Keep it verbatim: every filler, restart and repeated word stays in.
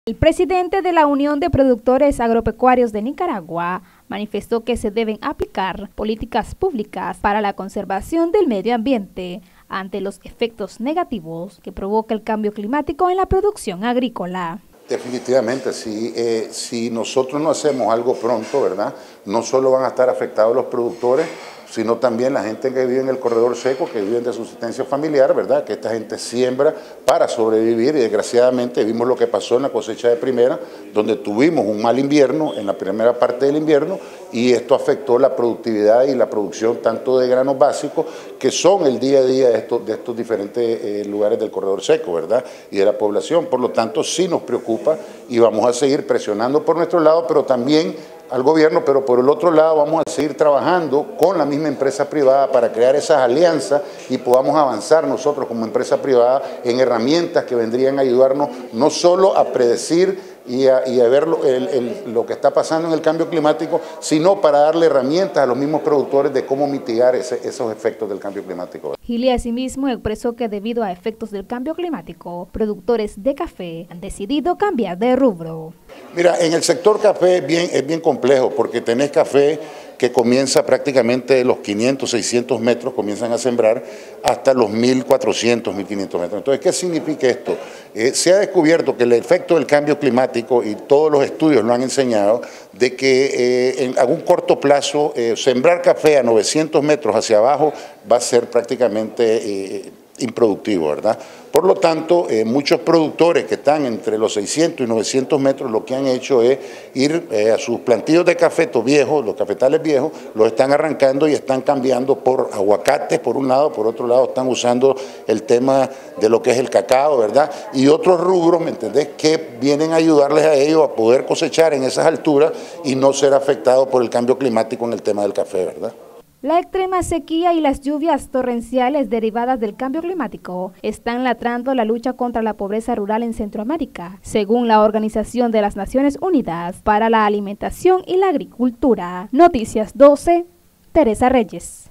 El presidente de la Unión de Productores Agropecuarios de Nicaragua manifestó que se deben aplicar políticas públicas para la conservación del medio ambiente ante los efectos negativos que provoca el cambio climático en la producción agrícola. Definitivamente, si, eh, si nosotros no hacemos algo pronto, ¿verdad? No solo van a estar afectados los productores, sino también la gente que vive en el corredor seco, que vive de subsistencia familiar, ¿verdad? Que esta gente siembra para sobrevivir y desgraciadamente vimos lo que pasó en la cosecha de primera, donde tuvimos un mal invierno en la primera parte del invierno y esto afectó la productividad y la producción tanto de granos básicos, que son el día a día de estos, de estos diferentes eh, lugares del corredor seco, ¿verdad? Y de la población. Por lo tanto, sí nos preocupa y vamos a seguir presionando por nuestro lado, pero también al gobierno, pero por el otro lado vamos a seguir trabajando con la misma empresa privada para crear esas alianzas y podamos avanzar nosotros como empresa privada en herramientas que vendrían a ayudarnos no solo a predecir y a, y a ver lo, el, el, lo que está pasando en el cambio climático, sino para darle herramientas a los mismos productores de cómo mitigar ese, esos efectos del cambio climático. Gili asimismo expresó que debido a efectos del cambio climático, productores de café han decidido cambiar de rubro. Mira, en el sector café es bien, es bien complejo porque tenés café que comienza prácticamente de los quinientos, seiscientos metros, comienzan a sembrar hasta los mil cuatrocientos, mil quinientos metros. Entonces, ¿qué significa esto? Eh, se ha descubierto que el efecto del cambio climático, y todos los estudios lo han enseñado, de que eh, en algún corto plazo eh, sembrar café a novecientos metros hacia abajo va a ser prácticamente eh, improductivo, ¿verdad? Por lo tanto, eh, muchos productores que están entre los seiscientos y novecientos metros lo que han hecho es ir eh, a sus plantillos de cafetos viejos, los cafetales viejos, los están arrancando y están cambiando por aguacates por un lado, por otro lado están usando el tema de lo que es el cacao, ¿verdad? Y otros rubros, ¿me entendés?, que vienen a ayudarles a ellos a poder cosechar en esas alturas y no ser afectados por el cambio climático en el tema del café, ¿verdad? La extrema sequía y las lluvias torrenciales derivadas del cambio climático están lastrando la lucha contra la pobreza rural en Centroamérica, según la Organización de las Naciones Unidas para la Alimentación y la Agricultura. Noticias doce, Teresa Reyes.